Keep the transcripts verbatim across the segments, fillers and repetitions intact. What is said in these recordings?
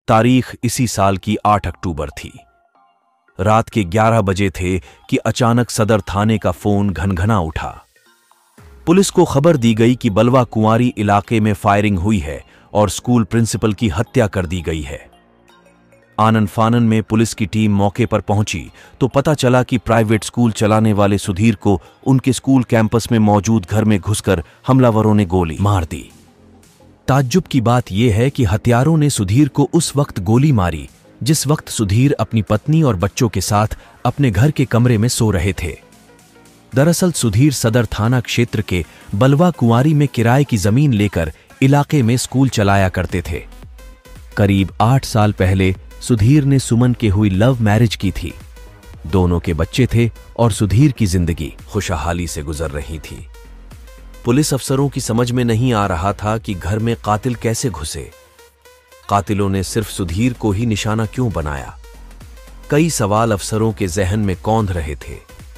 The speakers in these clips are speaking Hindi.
तारीख इसी साल की आठ अक्टूबर थी। रात के ग्यारह बजे थे कि अचानक सदर थाने का फोन घनघना उठा। पुलिस को खबर दी गई कि बलवा कुंवारी इलाके में फायरिंग हुई है और स्कूल प्रिंसिपल की हत्या कर दी गई है। आनन फानन में पुलिस की टीम मौके पर पहुंची तो पता चला कि प्राइवेट स्कूल चलाने वाले सुधीर को उनके स्कूल कैंपस में मौजूद घर में घुसकर हमलावरों ने गोली मार दी। ताज्जुब की बात यह है कि हत्यारों ने सुधीर को उस वक्त गोली मारी जिस वक्त सुधीर अपनी पत्नी और बच्चों के साथ अपने घर के कमरे में सो रहे थे। दरअसल सुधीर सदर थाना क्षेत्र के बलवा कुंवारी में किराए की जमीन लेकर इलाके में स्कूल चलाया करते थे। करीब आठ साल पहले सुधीर ने सुमन के हुई लव मैरिज की थी। दोनों के बच्चे थे और सुधीर की जिंदगी खुशहाली से गुजर रही थी। पुलिस अफसरों की समझ में नहीं आ रहा था कि घर में कातिल कैसे घुसे। कातिलों ने सिर्फ सुधीर को ही निशाना क्यों बनाया? कई सवाल अफसरों के जहन में कौंध रहे थे।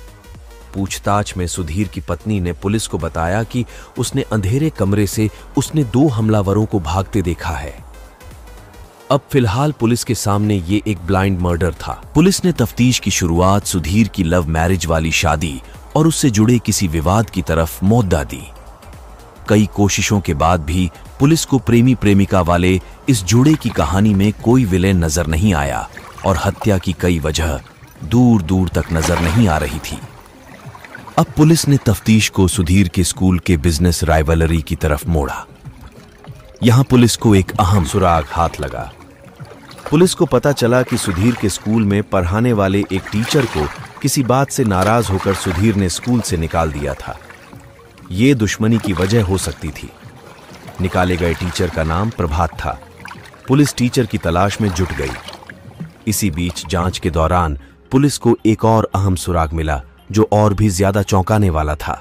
पूछताछ में सुधीर की पत्नी ने पुलिस को बताया कि उसने अंधेरे कमरे से उसने दो हमलावरों को भागते देखा है। अब फिलहाल पुलिस के सामने ये एक ब्लाइंड मर्डर था। पुलिस ने तफ्तीश की शुरुआत सुधीर की लव मैरिज वाली शादी और उससे जुड़े किसी विवाद की तरफ मोद्दा दी। कई कोशिशों के बाद भी पुलिस को प्रेमी प्रेमिका वाले इस जुड़े की कहानी में कोई विलेन नजर नहीं आया और हत्या की कई वजह दूर दूर तक नजर नहीं आ रही थी। अब पुलिस ने तफ्तीश को सुधीर के स्कूल के बिजनेस राइवलरी की तरफ मोड़ा। यहां पुलिस को एक अहम सुराग हाथ लगा। पुलिस को पता चला कि सुधीर के स्कूल में पढ़ाने वाले एक टीचर को किसी बात से नाराज होकर सुधीर ने स्कूल से निकाल दिया था। ये दुश्मनी की वजह हो सकती थी। निकाले गए टीचर का नाम प्रभात था। पुलिस टीचर की तलाश में जुट गई। इसी बीच जांच के दौरान पुलिस को एक और अहम सुराग मिला जो और भी ज्यादा चौंकाने वाला था।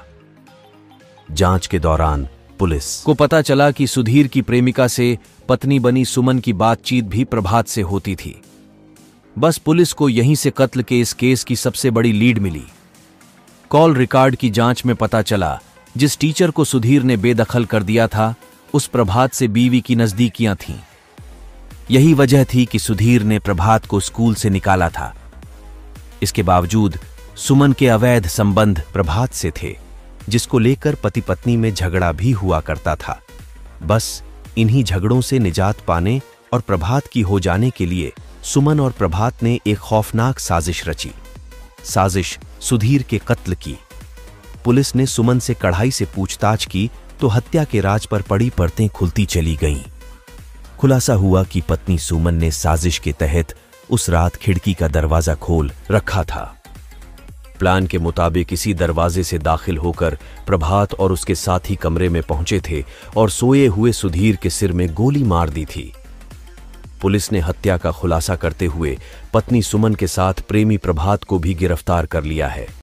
जांच के दौरान पुलिस को पता चला कि सुधीर की प्रेमिका से पत्नी बनी सुमन की बातचीत भी प्रभात से होती थी। बस पुलिस को यहीं से कत्ल के इस केस की सबसे बड़ी लीड मिली। कॉल रिकॉर्ड की जांच में पता चला जिस टीचर को सुधीर ने बेदखल कर दिया था उस प्रभात से बीवी की नजदीकियां थीं। यही वजह थी कि सुधीर ने प्रभात को स्कूल से निकाला था। इसके बावजूद सुमन के अवैध संबंध प्रभात से थे जिसको लेकर पति पत्नी में झगड़ा भी हुआ करता था। बस इन्हीं झगड़ों से निजात पाने और प्रभात की हो जाने के लिए सुमन और प्रभात ने एक खौफनाक साजिश रची। साजिश सुधीर के कत्ल की। पुलिस ने सुमन से कड़ाई से पूछताछ की तो हत्या के राज पर पड़ी परतें खुलती चली गईं। खुलासा हुआ कि पत्नी सुमन ने साजिश के तहत उस रात खिड़की का दरवाजा खोल रखा था। प्लान के मुताबिक इसी दरवाजे से दाखिल होकर प्रभात और उसके साथी कमरे में पहुंचे थे और सोए हुए सुधीर के सिर में गोली मार दी थी। पुलिस ने हत्या का खुलासा करते हुए पत्नी सुमन के साथ प्रेमी प्रभात को भी गिरफ्तार कर लिया है।